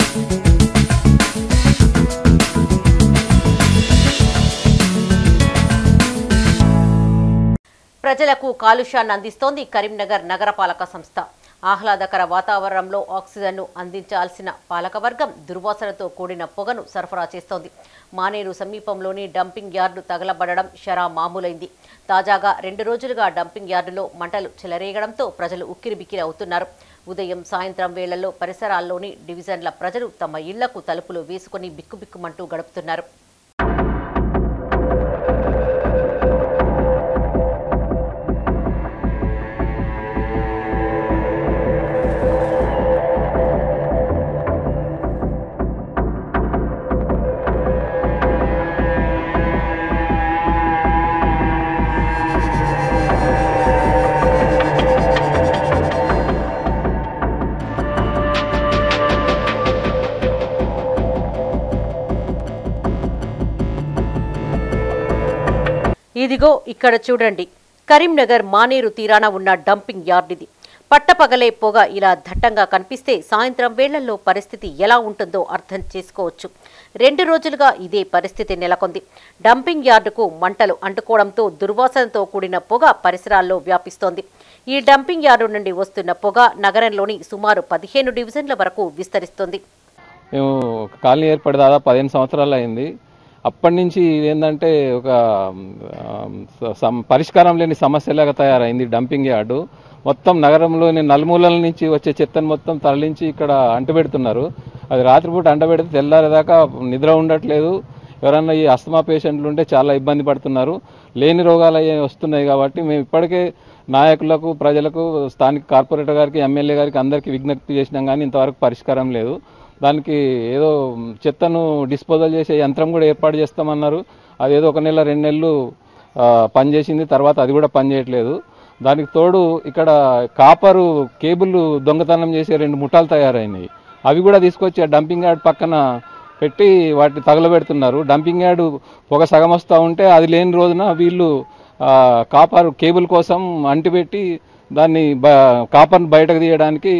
ప్రజలకు కాలుష్యాన్ని అందిస్తోంది కరీంనగర్ నగరపాలక సంస్థ. ఆహ్లాదకర వాతావరణంలో ఆక్సిజన్ను అందించాల్సిన పాలకవర్గం దుర్వాసనతో కూడిన పొగను సరఫరా చేస్తోంది. మానేరు సమీపంలోని డంపింగ్ యార్డు తగలబడడం షరా మామూలైంది. తాజాగా 2 రోజులుగా డంపింగ్ యార్డులో మంటలు చెలరేగడంతో ప్రజలు ఉక్కిరిబిక్కిరి అవుతున్నారు. ఉదయం సాయంత్రం వేళల్లో పరిసరాల్లోని డివిజన్ల ప్రజలు తమ ఇళ్లకు తలుపులు వేసుకుని బిక్కుబిక్కుమంటూ గడుపుతున్నారు. ఇదిగో ఇక్కడ చూడండి, కరీంనగర్ మానేరు తీరాన ఉన్న డంపింగ్ యార్డ్ ఇది. పట్టపగలే పొగ ఇలా దట్టంగా కనిపిస్తే సాయంత్రం వేళల్లో పరిస్థితి ఎలా ఉంటుందో అర్థం చేసుకోవచ్చు. 2 రోజులుగా ఇదే పరిస్థితి నెలకొంది. డంపింగ్ యార్డుకు మంటలు అంటుకోవడంతో దుర్వాసనతో కూడిన పొగ పరిసరాల్లో వ్యాపిస్తోంది. ఈ డంపింగ్ యార్డు నుండి వస్తున్న పొగ నగరంలోని సుమారు 15 డివిజన్ల వరకు విస్తరిస్తోంది. మేము కాలనీ ఏర్పడి దాదాపు 15 సంవత్సరాలు అయింది. అప్పటి నుంచి ఏంటంటే ఒక పరిష్కారం లేని సమస్యలాగా తయారైంది డంపింగ్ యార్డు. మొత్తం నగరంలోని నలుమూలల నుంచి వచ్చే చెత్తను మొత్తం తరలించి ఇక్కడ అంటబెడుతున్నారు. అది రాత్రిపూట అంటబెడితే తెల్లారేదాకా నిద్ర ఉండట్లేదు. ఎవరన్నా ఈ అస్తమా పేషెంట్లు ఉంటే చాలా ఇబ్బంది పడుతున్నారు. లేని రోగాలు వస్తున్నాయి కాబట్టి మేము ఇప్పటికే నాయకులకు, ప్రజలకు, స్థానిక కార్పొరేటర్ గారికి, ఎమ్మెల్యే గారికి అందరికీ విజ్ఞప్తి చేసినాం కానీ ఇంతవరకు పరిష్కారం లేదు. దానికి ఏదో చెత్తను డిస్పోజల్ చేసే యంత్రం కూడా ఏర్పాటు చేస్తామన్నారు. అదేదో 1 నెల 2 నెలలు పనిచేసింది, తర్వాత అది కూడా పనిచేయట్లేదు. దానికి తోడు ఇక్కడ కాపరు కేబుల్ దొంగతనం చేసే 2 ముఠాలు తయారైనాయి. అవి కూడా తీసుకొచ్చి ఆ డంపింగ్ యార్డ్ పక్కన పెట్టి వాటిని తగలబెడుతున్నారు. డంపింగ్ యార్డు ఒక సగం వస్తూ ఉంటే అది లేని రోజున వీళ్ళు కాపర్ కేబుల్ కోసం అంటిపెట్టి దాన్ని కాపర్ను బయటకు తీయడానికి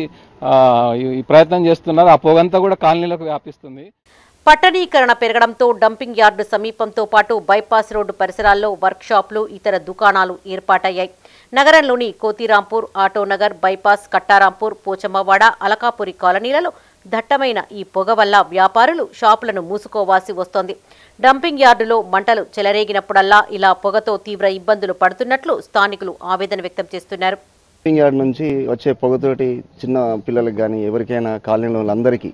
ఈ ప్రయత్నం చేస్తున్నారు. ఆ పొగంతా కూడా కాలనీలకు వ్యాపిస్తుంది. పట్టణీకరణ పెరగడంతో డంపింగ్ యార్డు సమీపంతో పాటు బైపాస్ రోడ్డు పరిసరాల్లో వర్క్షాపులు, ఇతర దుకాణాలు ఏర్పాటయ్యాయి. నగరంలోని కోతిరాంపూర్, ఆటోనగర్, బైపాస్, కట్టారాంపూర్, పోచమ్మవాడ, అలకాపురి కాలనీలలో దట్టమైన ఈ పొగ వల్ల వ్యాపారులు షాపులను మూసుకోవాల్సి వస్తోంది. డంపింగ్ యార్డులో మంటలు చెలరేగినప్పుడల్లా ఇలా పొగతో తీవ్ర ఇబ్బందులు పడుతున్నట్లు స్థానికులు ఆవేదన వ్యక్తం చేస్తున్నారు. డంపింగ్ యార్డ్ నుంచి వచ్చే పొగతోటి చిన్న పిల్లలకు కానీ ఎవరికైనా కాలనీలో అందరికీ,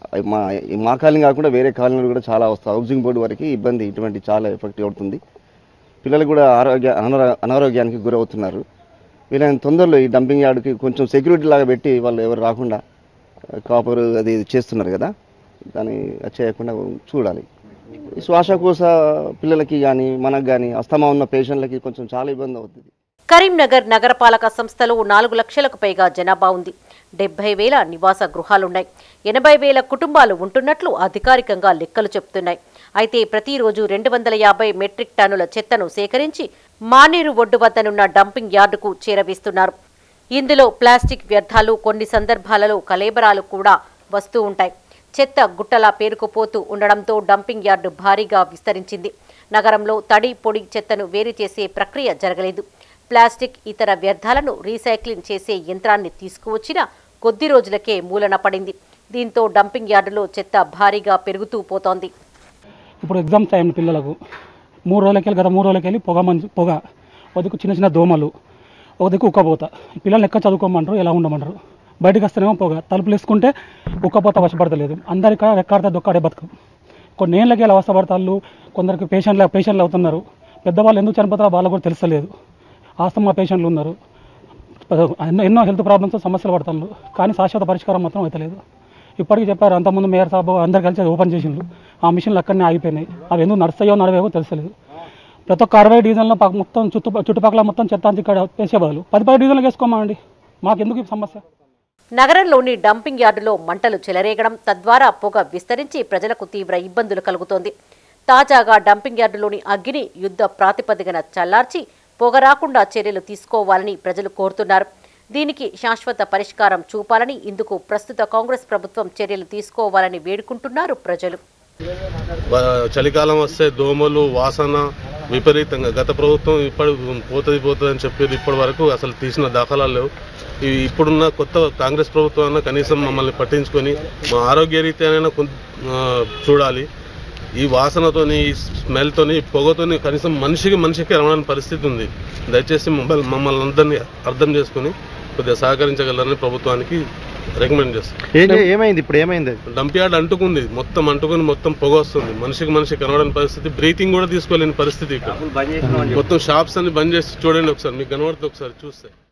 మా కాలనీ కాకుండా వేరే కాలనీలు కూడా చాలా వస్తాయి. హౌసింగ్ బోర్డు వరకు ఇబ్బంది ఇటువంటి చాలా ఎఫెక్ట్ అవుతుంది. పిల్లలు కూడా అనారోగ్యానికి గురవుతున్నారు. వీళ్ళని తొందరలో ఈ డంపింగ్ యార్డ్కి కొంచెం సెక్యూరిటీ లాగా పెట్టి వాళ్ళు ఎవరు రాకుండా కాపరు అది చేస్తున్నారు కదా, దాన్ని చేయకుండా చూడాలి. శ్వాసకోశ పిల్లలకి కానీ మనకు కానీ అస్తమా ఉన్న పేషెంట్లకి కొంచెం చాలా ఇబ్బంది అవుతుంది. కరీంనగర్ నగరపాలక సంస్థలో 4 లక్షలకు పైగా జనాభా ఉంది. 70,000 నివాస గృహాలున్నాయి. 80,000 కుటుంబాలు ఉంటున్నట్లు అధికారికంగా లెక్కలు చెబుతున్నాయి. అయితే ప్రతిరోజు 250 మెట్రిక్ టన్నుల చెత్తను సేకరించి మానేరు ఒడ్డు వద్దనున్న డంపింగ్ యార్డుకు చేరవేస్తున్నారు. ఇందులో ప్లాస్టిక్ వ్యర్థాలు, కొన్ని సందర్భాలలో కలేబరాలు కూడా వస్తూ ఉంటాయి. చెత్త గుట్టలా పేరుకుపోతూ ఉండడంతో డంపింగ్ యార్డు భారీగా విస్తరించింది. నగరంలో తడి, పొడి చెత్తను వేరు చేసే ప్రక్రియ జరగలేదు. ప్లాస్టిక్, ఇతర వ్యర్థాలను రీసైక్లింగ్ చేసే యంత్రాన్ని తీసుకువచ్చినా కొద్ది రోజులకే మూలన పడింది. దీంతో డంపింగ్ యార్డులో చెత్త భారీగా పెరుగుతూ పోతోంది. ఇప్పుడు ఎగ్జామ్ టైం పిల్లలకు 3 రోజులకెళ్ళి గత 3 రోజులకెళ్ళి పొగ వదికు చిన్న చిన్న దోమలు, ఒక దిక్కు ఉక్కపోత. పిల్లల్ని ఎక్కడ చదువుకోమంటారు, ఎలా ఉండమంటారు. బయటకు వస్తేనేమో పొగ, తలుపులు వేసుకుంటే ఉక్కపోత వశపడతలేదు. అందరికీ ఎక్కడితే దొక్కడే బతుకు. కొన్ని ఏళ్ళకి ఎలా అవస్థపడతారు. కొందరికి పేషెంట్లు అవుతున్నారు. పెద్దవాళ్ళు ఎందుకు చనిపోతారో వాళ్ళకు కూడా తెలుస్తలేదు. ఆస్తమా పేషెంట్లు ఉన్నారు. ఎన్నో హెల్త్ ప్రాబ్లమ్స్ సమస్యలు పడుతున్నారు. కానీ శాశ్వత పరిష్కారం మాత్రం అవుతలేదు. ఇప్పటికీ చెప్పారు, అంతకుముందు మేయర్ సాబు అందరు కలిసి ఓపెన్ చేసిండ్రు. ఆ మిషన్లు అక్కడనే ఆగిపోయినాయి. అవి ఎందుకు నడుస్తాయో నడవేవో తెలుసలేదు. ప్రతి ఒక్క 60 డివిజన్లో మొత్తం చుట్టుపక్కల మొత్తం చెత్త ఇక్కడ వేసే బదులు 10 డివిజన్లకు వేసుకోమండి. మాకెందుకు ఈ సమస్య? నగరంలోని డంపింగ్ యార్డులో మంటలు చెలరేగడం, తద్వారా పొగ విస్తరించి ప్రజలకు తీవ్ర ఇబ్బందులు కలుగుతోంది. తాజాగా డంపింగ్ యార్డులోని అగ్గిని యుద్ధ ప్రాతిపదికన చల్లార్చి పొగ రాకుండా చర్యలు తీసుకోవాలని ప్రజలు కోరుతున్నారు. దీనికి శాశ్వత పరిష్కారం చూపాలని, ఇందుకు ప్రస్తుత కాంగ్రెస్ ప్రభుత్వం చర్యలు తీసుకోవాలని వేడుకుంటున్నారు ప్రజలు. చలికాలం వస్తే దోమలు వాసన విపరీతంగా గత ప్రభుత్వం పోతుంది అని చెప్పి ఇప్పటి వరకు అసలు తీసిన దాఖలాలు లేవు. ఇప్పుడున్న కొత్త కాంగ్రెస్ ప్రభుత్వం అన్న కనీసం మమ్మల్ని పట్టించుకొని మా ఆరోగ్య రీత్యానైనా చూడాలి. ఈ వాసనతోని ఈ స్మెల్తోని పొగతోని కనీసం మనిషికి రమణని పరిస్థితి ఉంది. దయచేసి మమ్మల్ని అందరినీ అర్థం చేసుకుని కొద్దిగా సహకరించగలరని ప్రభుత్వానికి రికమెండ్ చేస్తాం. ఏమైంది ఇప్పుడు? ఏమైంది? డంప్ యార్డ్ అంటుకుని మొత్తం పొగ వస్తుంది. మనిషి కనబడని పరిస్థితి, బ్రీతింగ్ కూడా తీసుకోలేని పరిస్థితి. ఇక్కడ మొత్తం షాప్స్ అన్ని బంద్ చేసి చూడండి ఒకసారి, మీకు కనబడుతుంది ఒకసారి చూస్తే.